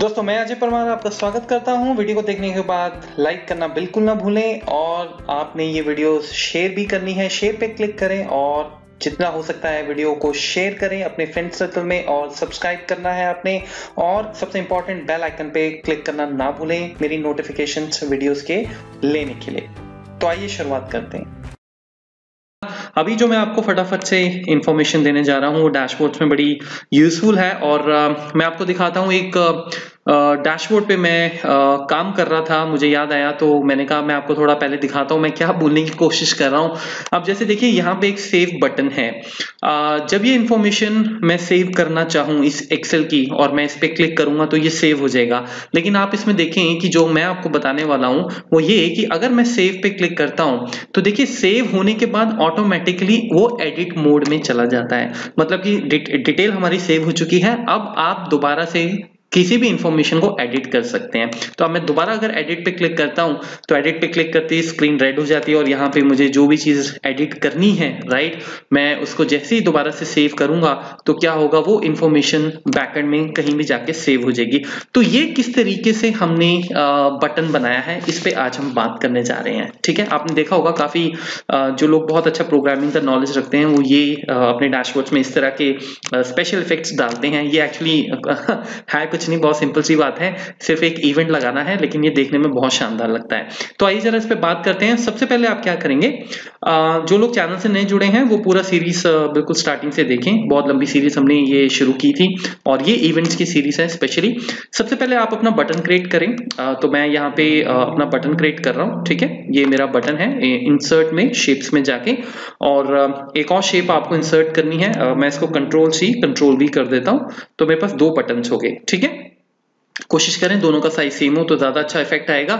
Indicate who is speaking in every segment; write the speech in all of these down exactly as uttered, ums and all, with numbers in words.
Speaker 1: दोस्तों मैं अजय परमार आपका स्वागत करता हूं। वीडियो को देखने के बाद लाइक करना बिल्कुल ना भूलें और आपने ये वीडियो शेयर भी करनी है। शेयर पे क्लिक करें और जितना हो सकता है वीडियो को शेयर करें अपने फ्रेंड सर्कल में और सब्सक्राइब करना है आपने और सबसे इंपॉर्टेंट बेल आइकन पे क्लिक करना ना भूलें मेरी नोटिफिकेशंस वीडियोस के लेने के लिए। तो आइए शुरुआत करते हैं। अभी जो मैं आपको फटाफट से इंफॉर्मेशन देने जा रहा हूँ वो डैशबोर्ड्स में बड़ी यूजफुल है और uh, मैं आपको दिखाता हूँ एक डैशबोर्ड uh, पे मैं uh, काम कर रहा था, मुझे याद आया तो मैंने कहा मैं आपको थोड़ा पहले दिखाता हूँ मैं क्या बोलने की कोशिश कर रहा हूँ। अब जैसे देखिए यहाँ पे एक सेव बटन है। uh, जब ये इंफॉर्मेशन मैं सेव करना चाहूँ इस एक्सेल की और मैं इस पे क्लिक करूंगा तो ये सेव हो जाएगा, लेकिन आप इसमें देखें कि जो मैं आपको बताने वाला हूँ वो ये कि अगर मैं सेव पे क्लिक करता हूँ तो देखिए सेव होने के बाद ऑटोमेटिकली वो एडिट मोड में चला जाता है, मतलब कि डिटेल हमारी सेव हो चुकी है। अब आप दोबारा से किसी भी इंफॉर्मेशन को एडिट कर सकते हैं। तो अब मैं दोबारा अगर एडिट पे क्लिक करता हूं तो एडिट पे क्लिक करते ही स्क्रीन रेड हो जाती है और यहाँ पे मुझे जो भी चीज एडिट करनी है राइट, मैं उसको जैसे ही दोबारा से सेव करूंगा तो क्या होगा वो इंफॉर्मेशन बैकएंड में कहीं भी जाके सेव हो जाएगी। तो ये किस तरीके से हमने बटन बनाया है इस पे आज हम बात करने जा रहे हैं। ठीक है, आपने देखा होगा काफी जो लोग बहुत अच्छा प्रोग्रामिंग का नॉलेज रखते हैं वो ये अपने डैशबोर्ड्स में इस तरह के स्पेशल इफेक्ट्स डालते हैं। ये एक्चुअली है कुछ नहीं, बहुत सिंपल सी बात है, सिर्फ एक इवेंट लगाना है, लेकिन ये देखने में बहुत शानदार लगता है। तो आइए जरा इस पे बात करते हैं। सबसे पहले आप क्या करेंगे, जो लोग चैनल से नए जुड़े हैं वो पूरा सीरीज बिल्कुल स्टार्टिंग से देखें, बहुत लंबी सीरीज हमने ये शुरू की थी और ये इवेंट्स की सीरीज है स्पेशली। सबसे पहले आप अपना बटन क्रिएट करें, तो मैं यहाँ पे अपना बटन क्रिएट कर रहा हूँ। ठीक है, ये मेरा बटन है, इंसर्ट में शेप्स में जाके और एक और शेप आपको इंसर्ट करनी है। मैं इसको कंट्रोल सी कंट्रोल वी कर देता हूँ तो मेरे पास दो बटन हो गए। ठीक है, कोशिश करें दोनों का साइज सेम हो तो ज्यादा अच्छा इफेक्ट आएगा।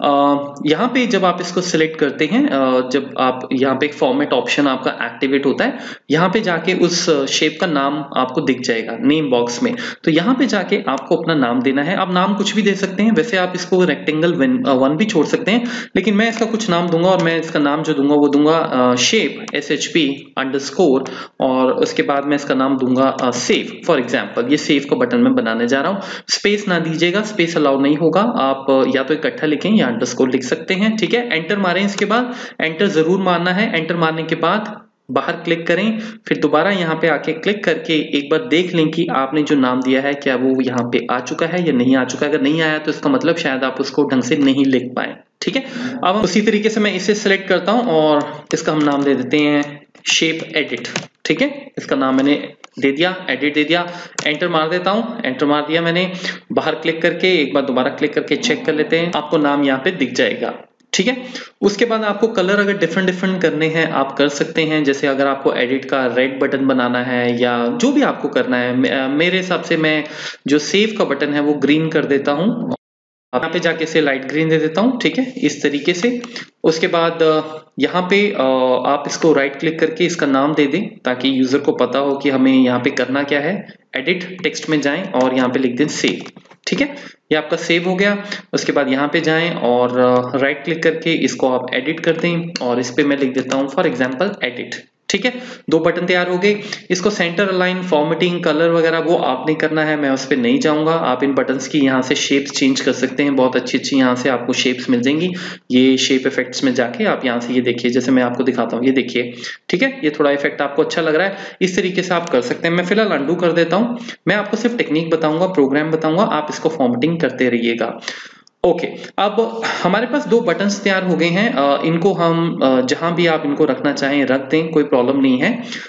Speaker 1: यहाँ पे जब आप इसको सिलेक्ट करते हैं, जब आप यहाँ पे एक फॉर्मेट ऑप्शन आपका एक्टिवेट होता है, यहाँ पे जाके उस शेप का नाम आपको दिख जाएगा नेम बॉक्स में। तो यहाँ पे जाके आपको अपना नाम देना है। आप नाम कुछ भी दे सकते हैं, वैसे आप इसको रेक्टेंगल वन भी छोड़ सकते हैं, लेकिन मैं इसका कुछ नाम दूंगा और मैं इसका नाम जो दूंगा वो दूंगा shape S H P underscore और उसके बाद मैं इसका नाम दूंगा सेव। फॉर एग्जाम्पल ये सेव का बटन मैं बनाने जा रहा हूँ। स्पेस ना दीजिएगा, स्पेस अलाउ नहीं होगा, आप या तो इकट्ठा लिखें या अंडरस्कोर लिख सकते हैं। ठीक है, एंटर मारें, इसके बाद एंटर जरूर मारना है। एंटर मारने के बाद बाहर क्लिक करें, फिर दोबारा यहाँ पे आके क्लिक करके एक बार देख लें कि आपने जो नाम दिया है क्या वो यहाँ पे आ चुका है या नहीं आ चुका है। अगर नहीं आया तो इसका मतलब शायद आप उसको ढंग से नहीं लिख पाए। ठीक है, अब उसी तरीके से मैं इसे सिलेक्ट करता हूं और इसका हम नाम दे देते हैं शेप एडिट। ठीक है, इसका नाम मैंने दे दिया, एडिट दे दिया। एंटर मार देता हूं, एंटर मार दिया मैंने। बाहर क्लिक करके एक बार दोबारा क्लिक करके चेक कर लेते हैं, आपको नाम यहाँ पे दिख जाएगा। ठीक है, उसके बाद आपको कलर अगर डिफरेंट डिफरेंट करने हैं आप कर सकते हैं। जैसे अगर आपको एडिट का रेड बटन बनाना है या जो भी आपको करना है, मेरे हिसाब से मैं जो सेव का बटन है वो ग्रीन कर देता हूं, यहाँ पे जाके इसे लाइट ग्रीन दे देता हूँ। ठीक है, इस तरीके से। उसके बाद यहाँ पे आप इसको राइट क्लिक करके इसका नाम दे दें ताकि यूजर को पता हो कि हमें यहाँ पे करना क्या है। एडिट टेक्स्ट में जाएं और यहाँ पे लिख दें सेव। ठीक है, ये आपका सेव हो गया। उसके बाद यहाँ पे जाएं और राइट क्लिक करके इसको आप एडिट कर दें और इस पे मैं लिख देता हूँ फॉर एग्जाम्पल एडिट। ठीक है, दो बटन तैयार हो गए। इसको सेंटर अलाइन, फॉर्मेटिंग, कलर वगैरह वो आपने करना है, मैं उस पर नहीं जाऊंगा। आप इन बटन्स की यहाँ से शेप्स चेंज कर सकते हैं, बहुत अच्छी अच्छी यहाँ से आपको शेप्स मिल जाएंगी। ये शेप इफेक्ट्स में जाके आप यहाँ से ये देखिए, जैसे मैं आपको दिखाता हूँ, ये देखिए। ठीक है, ये थोड़ा इफेक्ट आपको अच्छा लग रहा है, इस तरीके से आप कर सकते हैं। मैं फिलहाल अंडू कर देता हूँ, मैं आपको सिर्फ टेक्निक बताऊंगा, प्रोग्राम बताऊंगा, आप इसको फॉर्मेटिंग करते रहिएगा। ओके okay, अब हमारे पास दो बटन्स तैयार हो गए हैं। इनको हम जहां भी आप इनको रखना चाहें रख दें, कोई प्रॉब्लम नहीं है।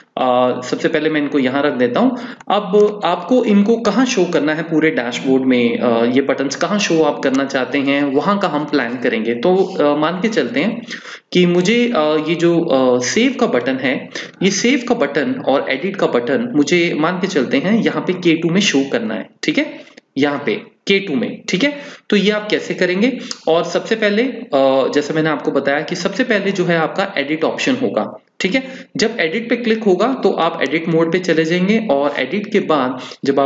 Speaker 1: आ, सबसे पहले मैं इनको यहां रख देता हूं। अब आपको इनको कहां शो करना है पूरे डैशबोर्ड में, आ, ये बटन्स कहां शो आप करना चाहते हैं वहां का हम प्लान करेंगे। तो आ, मान के चलते हैं कि मुझे आ, ये जो आ, सेव का बटन है, ये सेव का बटन और एडिट का बटन मुझे मान के चलते हैं यहाँ पे के टू में शो करना है। ठीक है, यहाँ पे के टू में। ठीक है, तो ये आप कैसे करेंगे, और सबसे पहले जैसे मैंने आपको बताया कि सबसे पहले जो है आपका एडिट ऑप्शन होगा। ठीक है, जब एडिट पे क्लिक होगा तो आप एडिट मोड पे चले जाएंगे और एडिट के बाद जब आप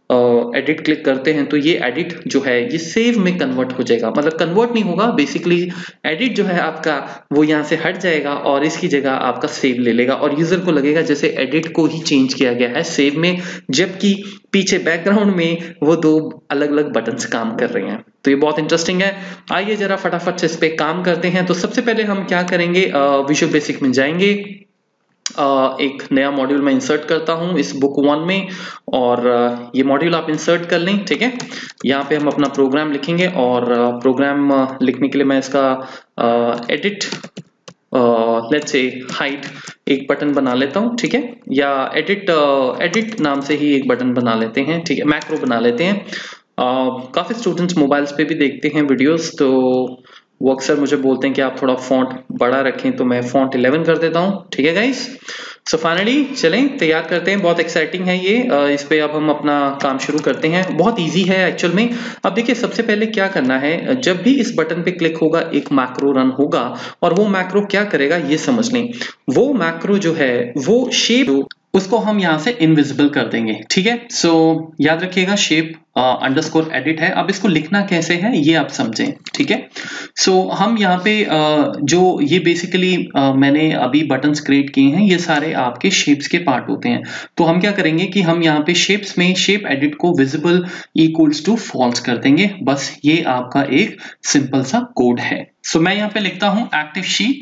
Speaker 1: एडिट क्लिक करते हैं तो ये एडिट जो है ये सेव में कन्वर्ट हो जाएगा, मतलब कन्वर्ट नहीं होगा, बेसिकली एडिट जो है आपका वो यहाँ से हट जाएगा और इसकी जगह आपका सेव ले लेगा और यूजर को लगेगा जैसे एडिट को ही चेंज किया गया है सेव में, जबकि पीछे बैकग्राउंड में वो दो अलग अलग बटन्स काम कर रहे हैं। तो ये बहुत इंटरेस्टिंग है। आइए जरा फटाफट से इस पे काम करते हैं। तो सबसे पहले हम क्या करेंगे, विजुअल बेसिक में जाएंगे, Uh, एक नया मॉड्यूल मैं इंसर्ट करता हूं इस बुक वन में और uh, ये मॉड्यूल आप इंसर्ट कर लें, ठीक है। यहाँ पे हम अपना प्रोग्राम लिखेंगे और प्रोग्राम uh, uh, लिखने के लिए मैं इसका एडिट लेट्स से हाइट एक बटन बना लेता हूं, ठीक है, या एडिट एडिट uh, नाम से ही एक बटन बना लेते हैं, ठीक है, मैक्रो बना लेते हैं। uh, काफी स्टूडेंट्स मोबाइल्स पे भी देखते हैं वीडियोस, तो वो अक्सर मुझे बोलते हैं कि आप थोड़ा फॉन्ट बड़ा रखें, तो मैं फॉन्ट इलेवन कर देता हूं, ठीक है गाइस। सो फाइनली चलें तैयार करते हैं, बहुत एक्साइटिंग है ये। इस पे अब हम अपना काम शुरू करते हैं, बहुत इजी है एक्चुअल में। अब देखिए सबसे पहले क्या करना है, जब भी इस बटन पे क्लिक होगा एक मैक्रो रन होगा और वो मैक्रो क्या करेगा ये समझ लें। वो मैक्रो जो है वो शेप उसको हम यहाँ से इनविजिबल कर देंगे, ठीक है। सो so, याद रखिएगा शेप अंडरस्कोर एडिट है। अब इसको लिखना कैसे है ये आप समझें, ठीक है। सो so, हम यहाँ पे uh, जो ये बेसिकली uh, मैंने अभी बटन्स क्रिएट किए हैं ये सारे आपके शेप्स के पार्ट होते हैं। तो हम क्या करेंगे कि हम यहाँ पे शेप्स में शेप एडिट को विजिबल इक्वल्स टू फॉल्स कर देंगे, बस ये आपका एक सिंपल सा कोड है। सो so, मैं यहाँ पे लिखता हूं active sheet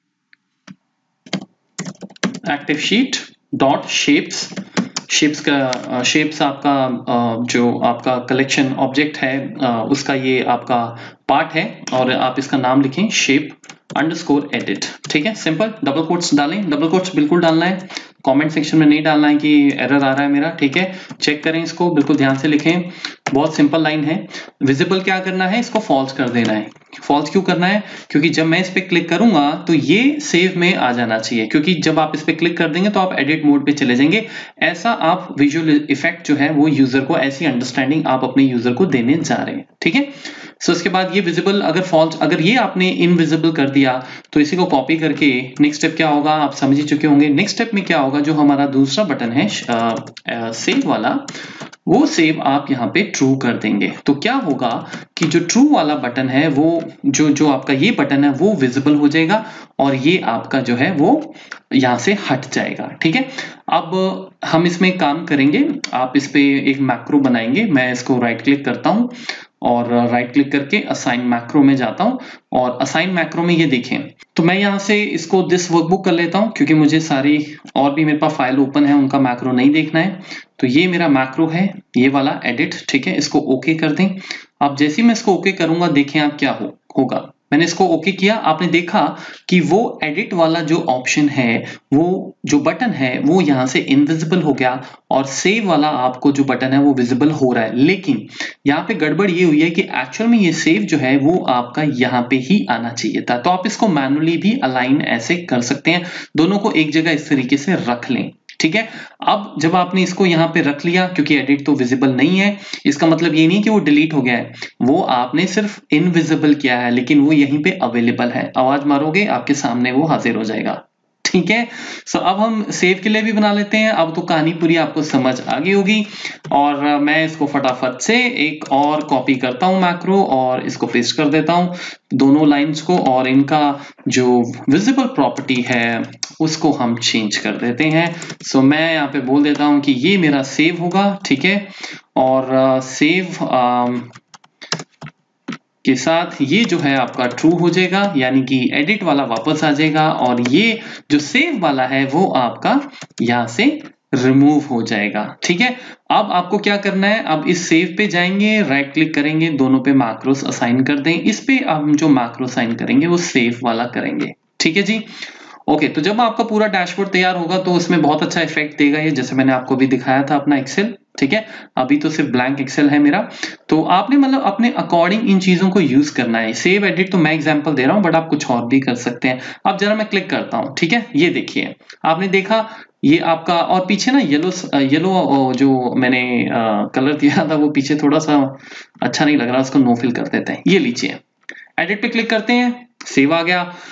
Speaker 1: active sheet dot shapes, shapes का शेप्स आपका जो आपका कलेक्शन ऑब्जेक्ट है उसका ये आपका पार्ट है और आप इसका नाम लिखें शेप अंडरस्कोर एडिट, ठीक है। सिंपल डबल कोट्स डालें, डबल कोट्स बिल्कुल डालना है, कमेंट सेक्शन में नहीं डालना है कि एरर आ रहा है मेरा, ठीक है। चेक करें इसको, बिल्कुल ध्यान से लिखें, बहुत सिंपल लाइन है। विजिबल क्या करना है, इसको फॉल्स कर देना है। फॉल्स क्यों करना है, क्योंकि जब मैं इस पे क्लिक करूंगा तो ये सेव में आ जाना चाहिए, क्योंकि जब आप इस पे क्लिक कर देंगे तो आप एडिट मोड पे चले जाएंगे। ऐसा आप विजुअल इफेक्ट जो है वो यूजर को, ऐसी अंडरस्टैंडिंग आप अपने यूजर को देने जा रहे हैं, ठीक है। सो so, इसके बाद ये विजिबल अगर फॉल्स, अगर ये आपने इनविजिबल कर दिया तो इसी को कॉपी करके नेक्स्ट स्टेप क्या होगा आप समझ ही चुके होंगे। नेक्स्ट स्टेप में क्या होगा, जो हमारा दूसरा बटन है सेव वाला, वो सेव आप यहाँ पे ट्रू कर देंगे। तो क्या होगा कि जो ट्रू वाला बटन है वो जो जो आपका ये बटन है वो विजिबल हो जाएगा और ये आपका जो है वो यहाँ से हट जाएगा, ठीक है। अब हम इसमें काम करेंगे, आप इस पे एक मैक्रो बनाएंगे। मैं इसको राइट क्लिक करता हूँ और राइट क्लिक करके असाइन मैक्रो में जाता हूं और असाइन मैक्रो में ये देखें तो मैं यहां से इसको दिस वर्कबुक कर लेता हूं, क्योंकि मुझे सारी और भी मेरे पास फाइल ओपन है उनका मैक्रो नहीं देखना है। तो ये मेरा मैक्रो है, ये वाला एडिट, ठीक है। इसको ओके कर दें। अब जैसे ही मैं इसको ओके करूंगा देखें आप क्या हो होगा। मैंने इसको ओके किया, आपने देखा कि वो एडिट वाला जो ऑप्शन है, वो जो बटन है वो यहाँ से इनविजिबल हो गया और सेव वाला आपको जो बटन है वो विजिबल हो रहा है। लेकिन यहाँ पे गड़बड़ ये हुई है कि एक्चुअल में ये सेव जो है वो आपका यहाँ पे ही आना चाहिए था। तो आप इसको मैनुअली भी अलाइन ऐसे कर सकते हैं, दोनों को एक जगह इस तरीके से रख लें, ठीक है। अब जब आपने इसको यहाँ पे रख लिया, क्योंकि एडिट तो विजिबल नहीं है, इसका मतलब ये नहीं कि वो डिलीट हो गया है, वो आपने सिर्फ इनविजिबल किया है, लेकिन वो यहीं पे अवेलेबल है। आवाज मारोगे आपके सामने वो हाजिर हो जाएगा, ठीक है। सो अब हम सेव के लिए भी बना लेते हैं। अब तो कहानी पूरी आपको समझ आ गई होगी और मैं इसको फटाफट से एक और कॉपी करता हूं मैक्रो और इसको पेस्ट कर देता हूं दोनों लाइंस को, और इनका जो विजिबल प्रॉपर्टी है उसको हम चेंज कर देते हैं। सो मैं यहाँ पे बोल देता हूं कि ये मेरा सेव होगा, ठीक है, और सेव के साथ ये जो है आपका ट्रू हो जाएगा, यानी कि एडिट वाला वापस आ जाएगा और ये जो सेव वाला है वो आपका यहां से रिमूव हो जाएगा, ठीक है। अब आपको क्या करना है, अब इस सेव पे जाएंगे, राइट क्लिक करेंगे, दोनों पे मैक्रोस असाइन कर दें। इस पे हम जो मैक्रो असाइन करेंगे वो सेव वाला करेंगे, ठीक है जी। ओके, तो जब आपका पूरा डैशबोर्ड तैयार होगा तो उसमें बहुत अच्छा इफेक्ट देगा ये, जैसे मैंने आपको भी दिखाया था अपना एक्सेल, ठीक है। अभी तो सिर्फ ब्लैंक एक्सेल है मेरा, तो आपने मतलब अपने अकॉर्डिंग इन चीजों को यूज करना है। सेव एडिट तो मैं एग्जांपल दे रहा हूं, बट आप कुछ और भी कर सकते हैं। अब जरा मैं क्लिक करता हूं, ठीक है, ये देखिए आपने देखा ये आपका, और पीछे ना येलो येलो जो मैंने कलर दिया था वो पीछे थोड़ा सा अच्छा नहीं लग रहा, उसको नो फिल कर देते हैं। ये लीजिए, एडिट पे क्लिक करते हैं, सेव आ गया।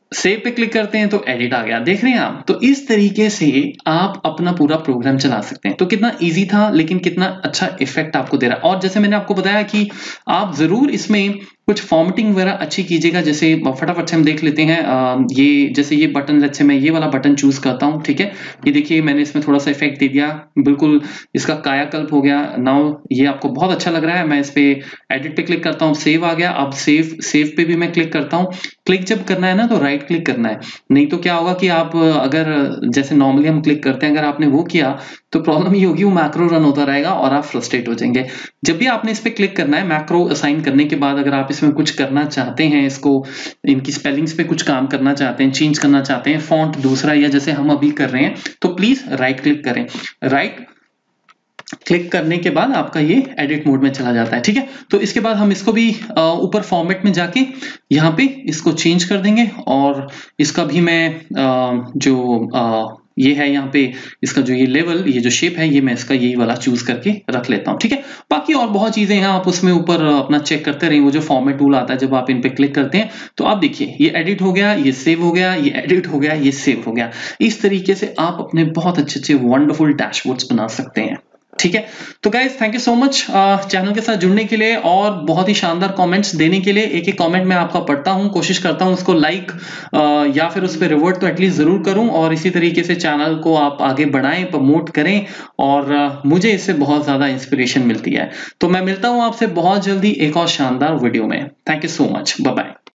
Speaker 1: सेव पे क्लिक करते हैं तो एडिट आ गया, देख रहे हैं आप। तो इस तरीके से आप अपना पूरा प्रोग्राम चला सकते हैं। तो कितना इजी था, लेकिन कितना अच्छा इफेक्ट आपको दे रहा है। और जैसे मैंने आपको बताया कि आप जरूर इसमें कुछ फॉर्मेटिंग वगैरह अच्छी कीजिएगा। जैसे फटाफट से हम देख लेते हैं, आ, ये जैसे ये बटन, अच्छे मैं ये वाला बटन चूज करता हूं, ठीक है। ये देखिए मैंने इसमें थोड़ा सा इफेक्ट दे दिया, बिल्कुल इसका कायाकल्प हो गया। नाउ ये आपको बहुत अच्छा लग रहा है। मैं इस पे एडिट पे क्लिक करता हूँ, सेव आ गया। अब सेव सेव पे भी मैं क्लिक करता हूँ। क्लिक जब करना है ना तो राइट क्लिक करना है, नहीं तो क्या होगा कि आप अगर जैसे नॉर्मली हम क्लिक करते हैं, अगर आपने वो किया तो प्रॉब्लम ये होगी, वो मैक्रो रन होता रहेगा और आप फ्रस्ट्रेट हो जाएंगे। जब भी आपने इस पे क्लिक करना है, मैक्रो असाइन करने के बाद अगर आप इसमें कुछ करना चाहते हैं, इसको इनकी स्पेलिंग्स पे कुछ काम करना चाहते हैं, चेंज करना चाहते हैं, फॉन्ट दूसरा या जैसे हम अभी कर रहे हैं, तो प्लीज राइट क्लिक करें। राइट क्लिक करने के बाद आपका ये एडिट मोड में चला जाता है, ठीक है। तो इसके बाद हम इसको भी ऊपर फॉर्मेट में जाके यहाँ पे इसको चेंज कर देंगे और इसका भी मैं आ, जो आ, ये है यहाँ पे इसका जो ये लेवल, ये जो शेप है, ये मैं इसका यही वाला चूज करके रख लेता हूँ, ठीक है। बाकी और बहुत चीजें हैं, आप उसमें ऊपर अपना चेक करते रहिए। वो जो फॉर्मेट टूल आता है, जब आप इन पे क्लिक करते हैं तो आप देखिए ये एडिट हो गया, ये सेव हो गया, ये एडिट हो गया, ये सेव हो गया। इस तरीके से आप अपने बहुत अच्छे अच्छे वंडरफुल डैशबोर्ड्स बना सकते हैं, ठीक है। तो guys thank you so much channel के साथ जुड़ने के लिए और बहुत ही शानदार कमेंट्स देने के लिए। एक एक कमेंट मैं आपका पढ़ता हूं, कोशिश करता हूं उसको लाइक uh, या फिर उस पर रिवर्ट तो एटलीस्ट जरूर करूं। और इसी तरीके से चैनल को आप आगे बढ़ाएं, प्रमोट करें और uh, मुझे इससे बहुत ज्यादा इंस्पिरेशन मिलती है। तो मैं मिलता हूं आपसे बहुत जल्दी एक और शानदार वीडियो में। Thank you so much, bye bye.